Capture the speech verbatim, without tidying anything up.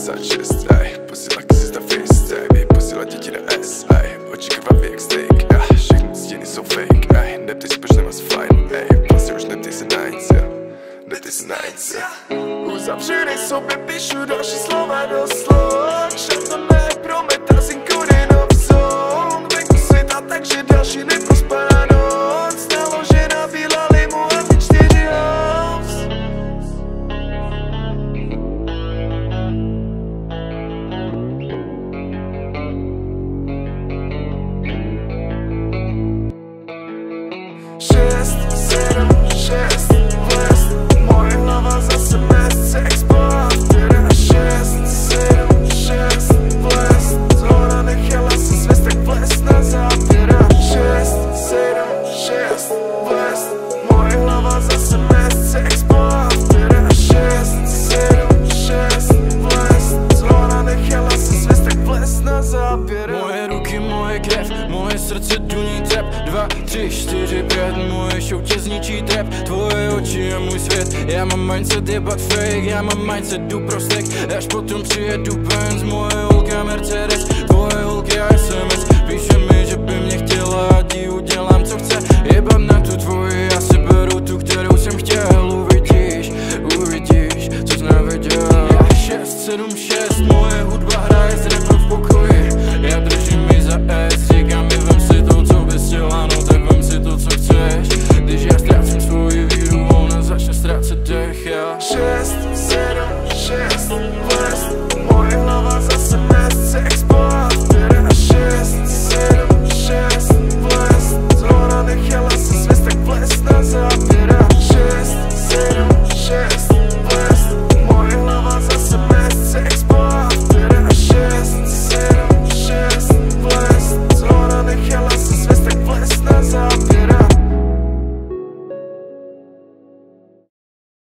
devadesát šest, ej, posílá kisy na face, ej, posílá děti na S, ej, oči krvavý jak steak, ej, všechny stěny jsou fake, ej, neptej se, proč nemáš fajn, ej, vlastně už neptej se na nic, ja, neptej se na nic, ja. Uzavřený sobě píšu další slova do slov, šatoné prometa z inkurinov zón, venku světa, takže další neprospá noc, naložená bílá limu a ty čtyři house. Šest, sedm, šest, vlez, moje hlava zase mest, sex bomb, teda šest, sedm, šest, vlez, zhora nechala se svést, tak vlez na zápěra. Šest, sedm, šest, vlez, moje hlava zase mest, sex bomb, teda šest, sedm, šest, vlez, zhora nechala se svést, tak vlez na zápěra. Moje ruky, moje krev, moje srdce duní trep. Dva, tři, čtyři, pět, moje show tě zničí trep. Tvoje oči je můj svět, já mám mindset jebat fake, já mám mindset jdu pro stek, až potom přijedu Benz. Moje holka Mercedes, tvoje holky S M S, píše mi, že by mě chtěla, ať jí udělám co chce. Jebat na tu tvoji, já si beru tu, kterou jsem chtěl. Uvidíš, uvidíš, co jsi neviděl. Já šest, sedm, šest, moje hudba hraje z repu v pokoji, já držím mi za S, říkám mi vem si to, co bys chtěla, no tak vem si to, co chceš. Když já ztrácím svoji víru, ona začne ztrácet dech, já. Šest, sedm, šest,